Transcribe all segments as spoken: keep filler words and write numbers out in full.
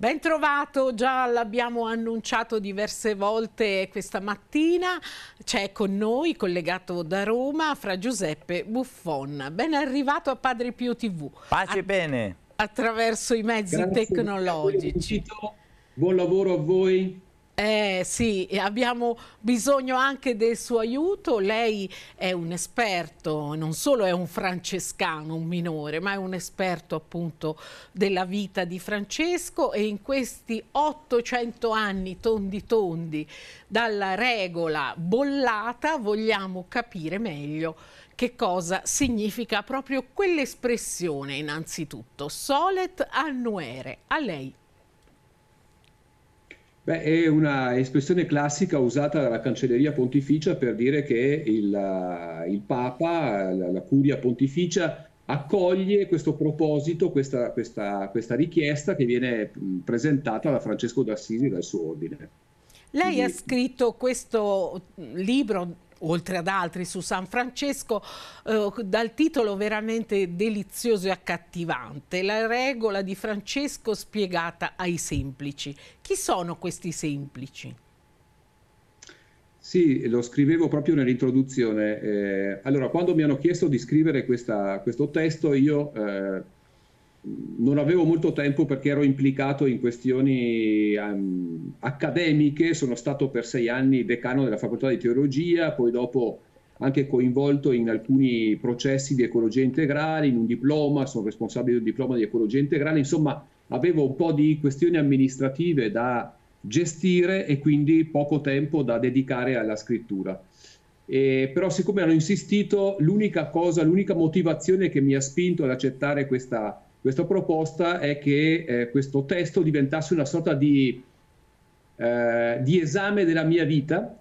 Ben trovato, già l'abbiamo annunciato diverse volte questa mattina, c'è con noi, collegato da Roma, Fra Giuseppe Buffon. Ben arrivato a Padre Pio tivù. Pace e a bene. attraverso i mezzi Grazie per avermi tecnologici. invitato. Buon lavoro a voi. Eh sì, e abbiamo bisogno anche del suo aiuto. Lei è un esperto, non solo è un francescano, un minore, ma è un esperto appunto della vita di Francesco, e in questi ottocento anni tondi tondi dalla regola bollata vogliamo capire meglio che cosa significa proprio quell'espressione innanzitutto, solet annuere. A lei. Beh, è una espressione classica usata dalla Cancelleria Pontificia per dire che il, il Papa, la, la Curia Pontificia, accoglie questo proposito, questa, questa, questa richiesta che viene presentata da Francesco d'Assisi e dal suo ordine. Lei Quindi, ha scritto questo libro, oltre ad altri, su San Francesco, eh, dal titolo veramente delizioso e accattivante, La regola di Francesco spiegata ai semplici. Chi sono questi semplici? sì, lo scrivevo proprio nell'introduzione. Eh, allora, quando mi hanno chiesto di scrivere questa- questo testo, io eh, non avevo molto tempo perché ero implicato in questioni ehm, accademiche. Sono stato per sei anni decano della facoltà di teologia, poi dopo anche coinvolto in alcuni processi di ecologia integrale, in un diploma, sono responsabile del diploma di ecologia integrale. Insomma, avevo un po' di questioni amministrative da gestire e quindi poco tempo da dedicare alla scrittura. Eh, però siccome hanno insistito, l'unica cosa, l'unica motivazione che mi ha spinto ad accettare questa, questa proposta è che eh, questo testo diventasse una sorta di, eh, di esame della mia vita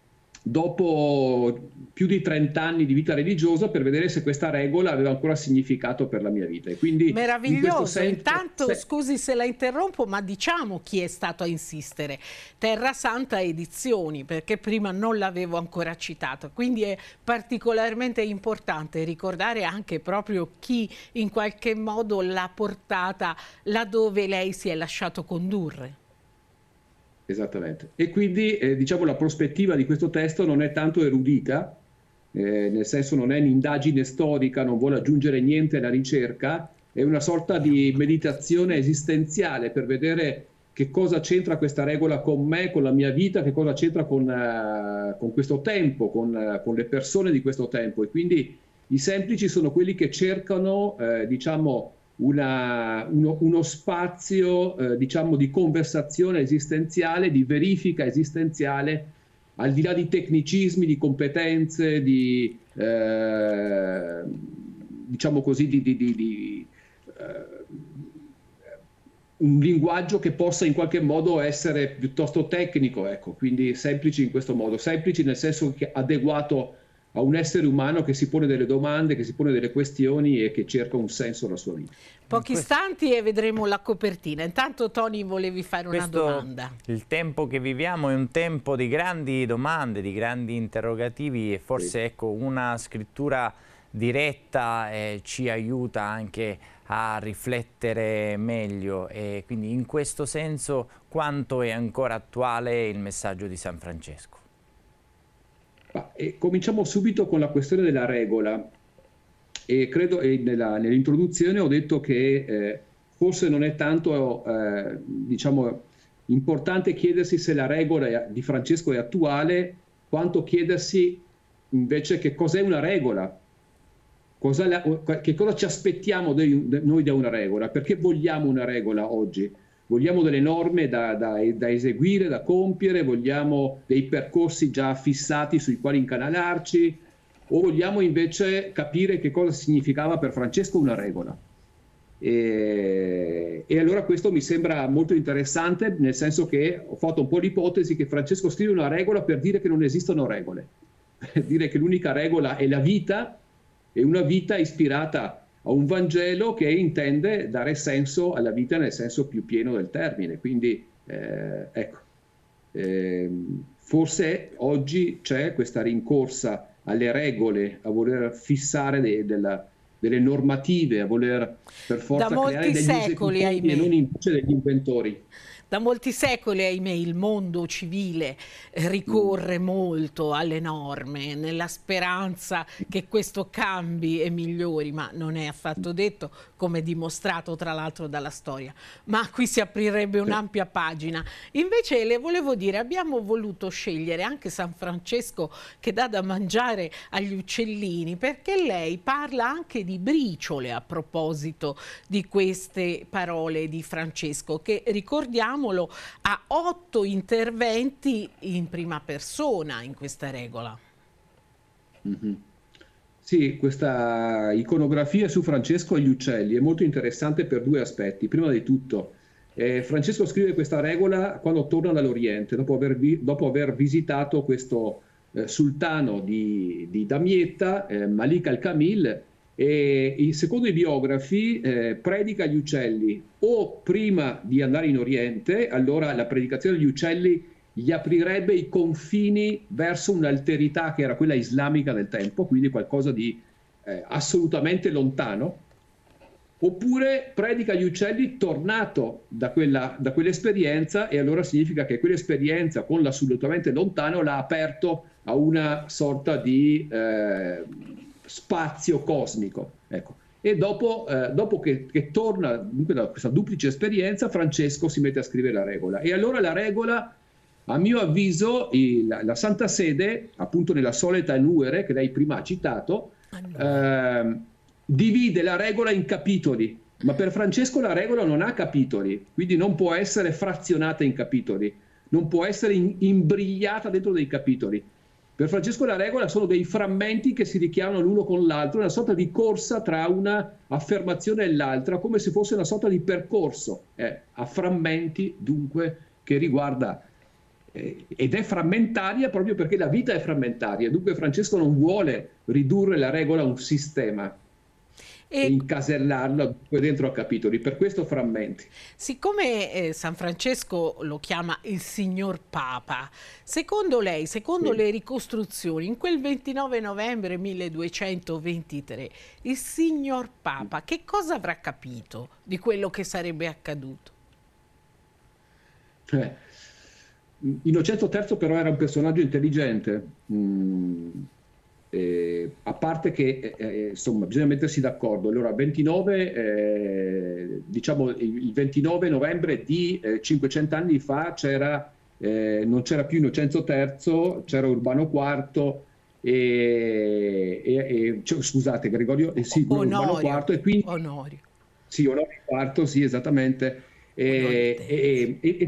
dopo più di trenta anni di vita religiosa, per vedere se questa regola aveva ancora significato per la mia vita. E quindi in questo Meraviglioso. senso, Intanto, se... scusi se la interrompo, ma diciamo chi è stato a insistere. Terra Santa Edizioni, perché prima non l'avevo ancora citato. Quindi è particolarmente importante ricordare anche proprio chi in qualche modo l'ha portata laddove lei si è lasciato condurre. Esattamente. E quindi eh, diciamo la prospettiva di questo testo non è tanto erudita, eh, nel senso non è un'indagine storica, non vuole aggiungere niente alla ricerca, è una sorta di meditazione esistenziale per vedere che cosa c'entra questa regola con me, con la mia vita, che cosa c'entra con, uh, con questo tempo, con, uh, con le persone di questo tempo. E quindi i semplici sono quelli che cercano, eh, diciamo, Una, uno, uno spazio eh, diciamo di conversazione esistenziale, di verifica esistenziale, al di là di tecnicismi, di competenze, di eh, diciamo così, di, di, di, di eh, un linguaggio che possa in qualche modo essere piuttosto tecnico, ecco, quindi semplici in questo modo, semplici nel senso che adeguato a un essere umano che si pone delle domande, che si pone delle questioni e che cerca un senso alla sua vita. Pochi istanti e vedremo la copertina. Intanto Tony, volevi fare una Questo, domanda. il tempo che viviamo è un tempo di grandi domande, di grandi interrogativi, e forse Sì. ecco, una scrittura diretta eh, ci aiuta anche a riflettere meglio, e quindi in questo senso quanto è ancora attuale il messaggio di San Francesco? Ma, e cominciamo subito con la questione della regola. E credo e nella, nell'introduzione ho detto che eh, forse non è tanto eh, diciamo, importante chiedersi se la regola è, di Francesco è attuale, quanto chiedersi invece che cos'è una regola, cosa la, che cosa ci aspettiamo de, de, noi da una regola, perché vogliamo una regola oggi. Vogliamo delle norme da, da, da eseguire, da compiere, vogliamo dei percorsi già fissati sui quali incanalarci, o vogliamo invece capire che cosa significava per Francesco una regola. E, e allora questo mi sembra molto interessante, nel senso che ho fatto un po' l'ipotesi che Francesco scrive una regola per dire che non esistono regole, per dire che l'unica regola è la vita, e una vita ispirata a un Vangelo che intende dare senso alla vita nel senso più pieno del termine. Quindi eh, ecco, eh, forse oggi c'è questa rincorsa alle regole, a voler fissare de, della, delle normative, a voler per forza da creare degli secoli, esecutori e non invece degli inventori. Da molti secoli, ahimè, il mondo civile ricorre molto alle norme nella speranza che questo cambi e migliori, ma non è affatto detto, come dimostrato tra l'altro dalla storia. Ma qui si aprirebbe un'ampia pagina. Invece le volevo dire, abbiamo voluto scegliere anche San Francesco che dà da mangiare agli uccellini, perché lei parla anche di briciole a proposito di queste parole di Francesco, che ricordiamo ha otto interventi in prima persona in questa regola. Mm-hmm. Sì, questa iconografia su Francesco e gli uccelli è molto interessante per due aspetti. Prima di tutto, eh, Francesco scrive questa regola quando torna dall'Oriente, dopo aver, vi dopo aver visitato questo eh, sultano di, di Damietta, eh, Malik al-Kamil, e secondo i biografi eh, predica agli uccelli o prima di andare in Oriente, allora la predicazione degli uccelli gli aprirebbe i confini verso un'alterità che era quella islamica del tempo, quindi qualcosa di eh, assolutamente lontano, oppure predica agli uccelli tornato da quella, da quell'esperienza, e allora significa che quell'esperienza con l'assolutamente lontano l'ha aperto a una sorta di eh, spazio cosmico. Ecco. E dopo, eh, dopo che, che torna da questa duplice esperienza, Francesco si mette a scrivere la regola. E allora la regola, a mio avviso, il, la Santa Sede, appunto nella Solita Annuere, che lei prima ha citato, eh, divide la regola in capitoli. Ma per Francesco la regola non ha capitoli, quindi non può essere frazionata in capitoli, non può essere in, imbrigliata dentro dei capitoli. Per Francesco la regola sono dei frammenti che si richiamano l'uno con l'altro, una sorta di corsa tra una affermazione e l'altra, come se fosse una sorta di percorso eh, a frammenti, dunque, che riguarda, eh, ed è frammentaria proprio perché la vita è frammentaria. Dunque Francesco non vuole ridurre la regola a un sistema e incasellarla dentro a capitoli, per questo frammenti. Siccome eh, San Francesco lo chiama il signor Papa, secondo lei, secondo sì. le ricostruzioni, in quel ventinove novembre milleduecentoventitré, il signor Papa che cosa avrà capito di quello che sarebbe accaduto? Eh, Innocenzo terzo però era un personaggio intelligente. Mm. Eh, a parte che eh, insomma bisogna mettersi d'accordo. Allora ventinove eh, diciamo il ventinove novembre di eh, cinquecento anni fa c'era eh, non c'era più Innocenzo terzo, c'era Urbano quarto e, e, e cioè, scusate Gregorio eh, sì, Onorio, Urbano quarto e quindi Onorio. Sì, Onorio quarto, sì, esattamente. E, e, e,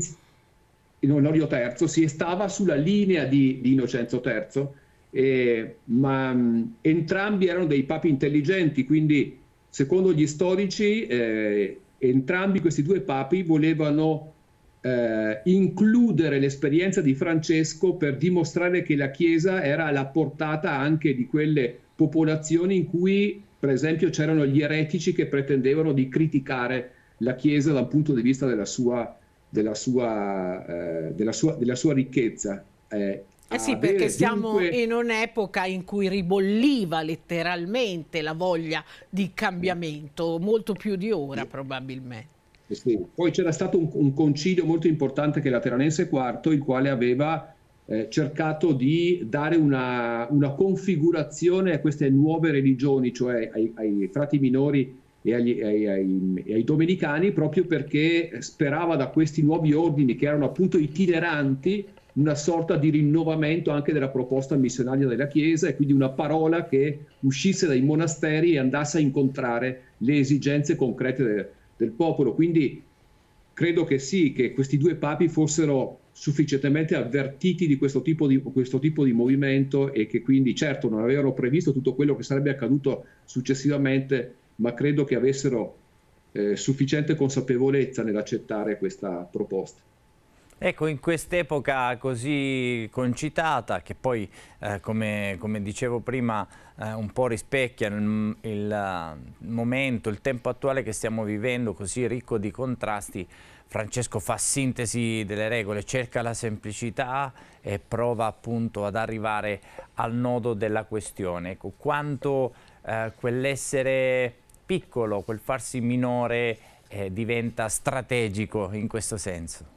e Onorio terzo si stava sulla linea di, di Innocenzo terzo. Eh, ma mh, entrambi erano dei papi intelligenti, quindi secondo gli storici eh, entrambi questi due papi volevano eh, includere l'esperienza di Francesco per dimostrare che la Chiesa era alla portata anche di quelle popolazioni in cui per esempio c'erano gli eretici che pretendevano di criticare la Chiesa dal punto di vista della sua, della sua, eh, della sua, della sua ricchezza. Eh, Eh sì, perché siamo dunque... in un'epoca in cui ribolliva letteralmente la voglia di cambiamento, molto più di ora probabilmente. Sì. Poi c'era stato un, un concilio molto importante che è Lateranense quarto, il quale aveva eh, cercato di dare una, una configurazione a queste nuove religioni, cioè ai, ai frati minori e agli, ai, ai, ai domenicani, proprio perché sperava da questi nuovi ordini che erano appunto itineranti una sorta di rinnovamento anche della proposta missionaria della Chiesa, e quindi una parola che uscisse dai monasteri e andasse a incontrare le esigenze concrete del, del popolo. Quindi credo che sì, che questi due papi fossero sufficientemente avvertiti di questo tipo di, questo tipo di movimento, e che quindi certo non avevano previsto tutto quello che sarebbe accaduto successivamente, ma credo che avessero eh, sufficiente consapevolezza nell'accettare questa proposta. Ecco, in quest'epoca così concitata, che poi, eh, come, come dicevo prima, eh, un po' rispecchia il, il momento, il tempo attuale che stiamo vivendo, così ricco di contrasti, Francesco fa sintesi delle regole, cerca la semplicità e prova appunto ad arrivare al nodo della questione. Ecco, quanto eh, quell'essere piccolo, quel farsi minore eh, diventa strategico in questo senso?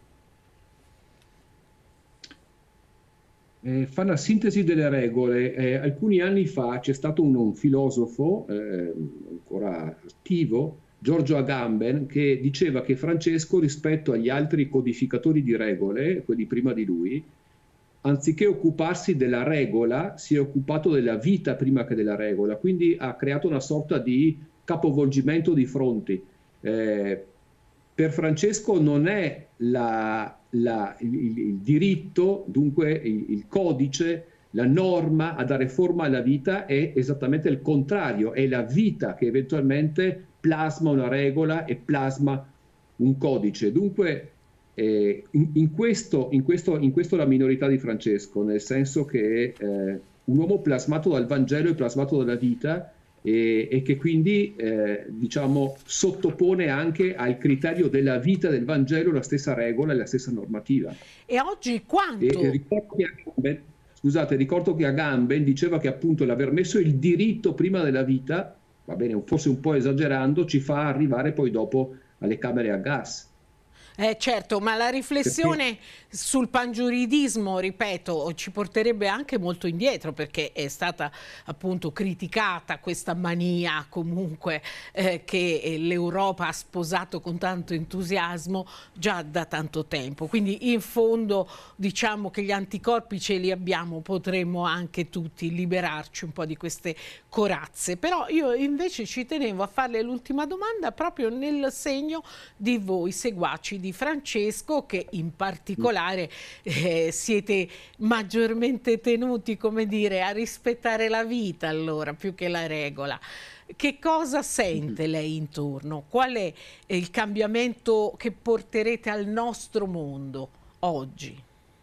Eh, fa una sintesi delle regole. Eh, alcuni anni fa c'è stato un, un filosofo eh, ancora attivo, Giorgio Agamben, che diceva che Francesco, rispetto agli altri codificatori di regole, quelli prima di lui, anziché occuparsi della regola, si è occupato della vita prima che della regola, quindi ha creato una sorta di capovolgimento di fronti. Eh, per Francesco non è la, la, il, il diritto, dunque il, il codice, la norma a dare forma alla vita, è esattamente il contrario, è la vita che eventualmente plasma una regola e plasma un codice. Dunque eh, in, in, questo, in, questo, in questo la minorità di Francesco, nel senso che eh, un uomo plasmato dal Vangelo e plasmato dalla vita, e, e che quindi eh, diciamo sottopone anche al criterio della vita del Vangelo la stessa regola e la stessa normativa. E oggi quanto? E, e ricordo che Agamben, scusate, ricordo che Agamben diceva che appunto l'aver messo il diritto prima della vita, va bene, forse un po' esagerando, ci fa arrivare poi dopo alle camere a gas. Eh, certo, ma la riflessione perché... sul pangiuridismo, ripeto, ci porterebbe anche molto indietro, perché è stata appunto criticata questa mania comunque eh, che l'Europa ha sposato con tanto entusiasmo già da tanto tempo. Quindi in fondo diciamo che gli anticorpi ce li abbiamo, potremmo anche tutti liberarci un po' di queste corazze. Però io invece ci tenevo a farle l'ultima domanda proprio nel segno di voi seguaci di Francesco, che in particolare eh, siete maggiormente tenuti, come dire, a rispettare la vita, allora, più che la regola. Che cosa sente lei intorno? Qual è il cambiamento che porterete al nostro mondo oggi?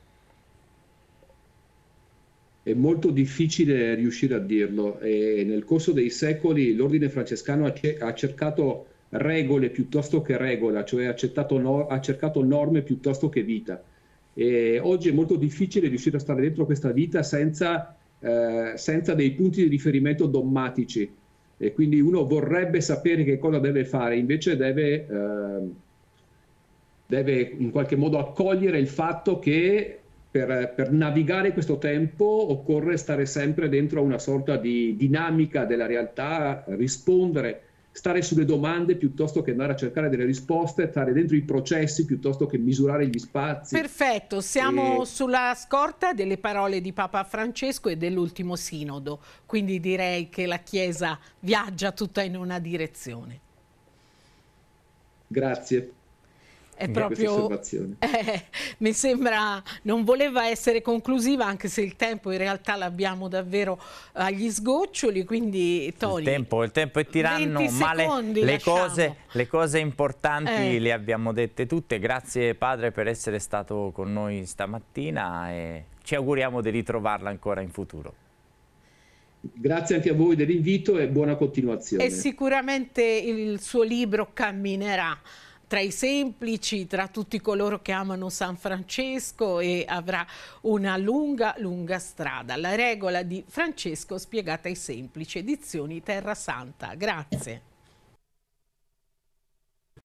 È molto difficile riuscire a dirlo. E nel corso dei secoli l'ordine francescano ha, ha cercato regole piuttosto che regola, cioè ha, accettato no, ha cercato norme piuttosto che vita. E oggi è molto difficile riuscire a stare dentro questa vita senza, eh, senza dei punti di riferimento dogmatici, e quindi uno vorrebbe sapere che cosa deve fare, invece deve, eh, deve in qualche modo accogliere il fatto che per, per navigare questo tempo occorre stare sempre dentro a una sorta di dinamica della realtà, rispondere, stare sulle domande piuttosto che andare a cercare delle risposte, stare dentro i processi piuttosto che misurare gli spazi. Perfetto, siamo e... sulla scorta delle parole di Papa Francesco e dell'ultimo sinodo, quindi direi che la Chiesa viaggia tutta in una direzione. Grazie. È proprio, eh, mi sembra, non voleva essere conclusiva, anche se il tempo in realtà l'abbiamo davvero agli sgoccioli, quindi Tony, il tempo, il tempo è tiranno, ma le, le, cose, le cose importanti eh. le abbiamo dette tutte. Grazie padre per essere stato con noi stamattina e ci auguriamo di ritrovarla ancora in futuro. Grazie anche a voi dell'invito e buona continuazione. E sicuramente il suo libro camminerà tra i semplici, tra tutti coloro che amano San Francesco, e avrà una lunga, lunga strada. La regola di Francesco spiegata ai semplici, edizioni Terra Santa. Grazie.